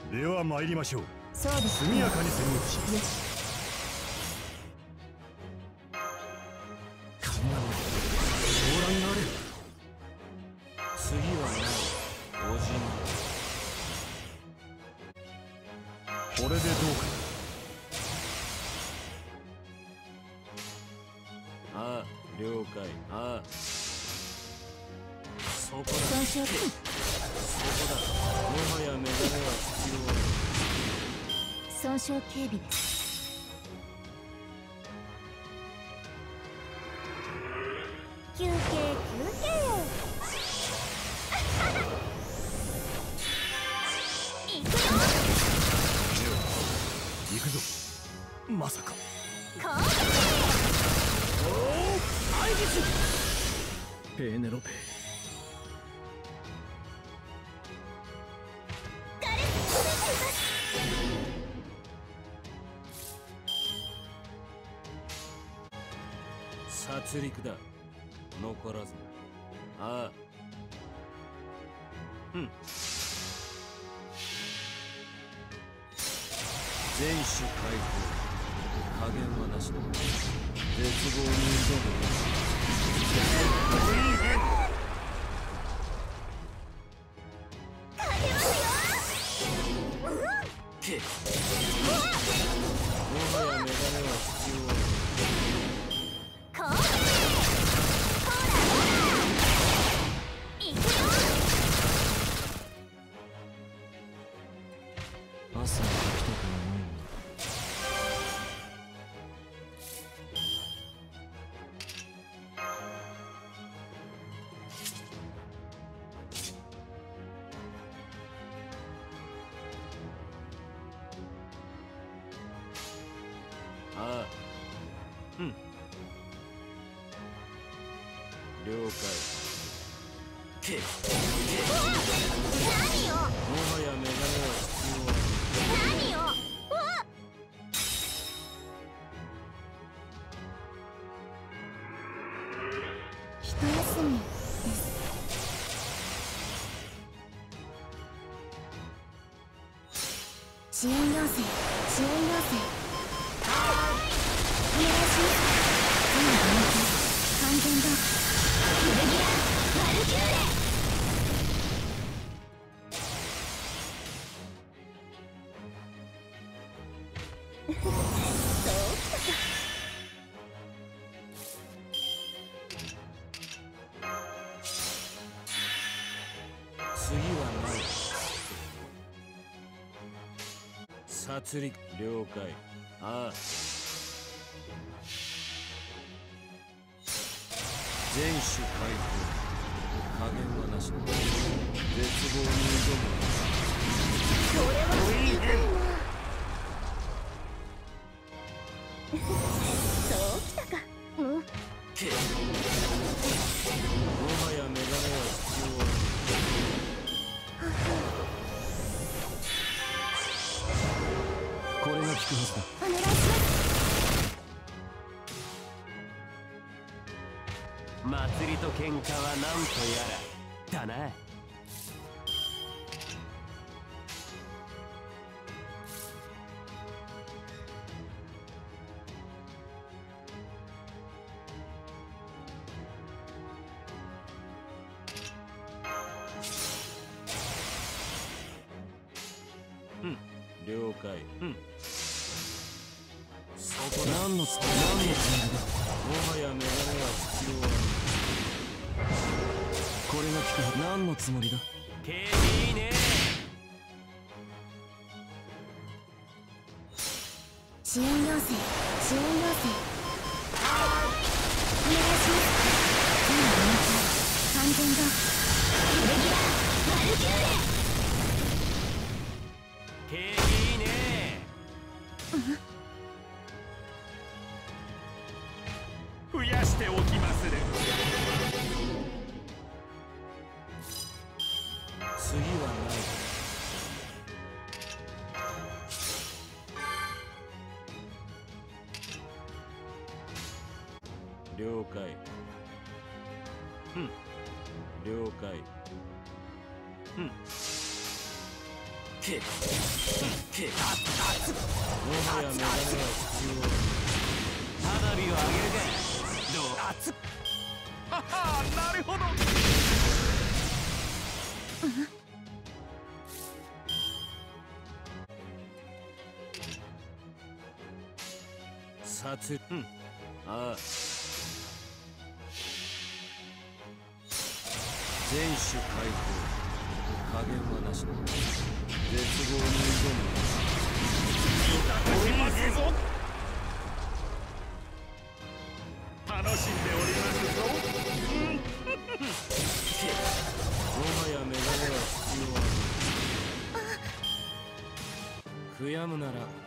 では参りましょう。 そうです。 速やかに潜入します。神々の動乱があれ。 次はないおじこれでどうか。 ああ、了解。ああ、そこだ。 損傷。 そこだ。もはや目覚めは必要ない。 損傷警備です。休憩休憩。行くよ。 行くぞ。まさか。 攻撃。 おお、アイギス。ペーネロペ。 殺戮だ。残らずな。ああ。うん。全種解放。加減はなしだ。絶望に挑む。けっ。もはや目覚めは必要ない。朝起きたくはないんだ。ああ、うん。了解。けっ。 何よ。 もはや目覚めは必要ない。 何よ。一休みです。支援要請、支援要請。お願いします。完全同期。フルギラマルキューレ。そうきたか。 次はない。殺戮。了解。ああ。全種解放。加減はなしだ。絶望に挑む。 これは痛いな。そうきたか。うん。 けっ。もはや目覚めは必要ない。 これが効くはずだ。 お願いします。 祭りと喧嘩はなんとやらだな。うん、了解。うん。そこだ。何のつもりだ。もはや目覚めは必要ない。 これが効くはず。何のつもりだ。 警備いいね。 支援要請、支援要請。お願いします。完全同期。フルギラマルキューレ。 警備いいね。増やしておきまする。次はない。了解。うん。了解。うん。 もはやメガネは必要ない。 花火をあげるか。どう熱っ。はは、なるほど。 殺、ああ。全種解放。加減はなしだ。絶望に挑む。 いますぞ。楽しんでおりますぞ。 もはやメガネは必要ない。悔やむなら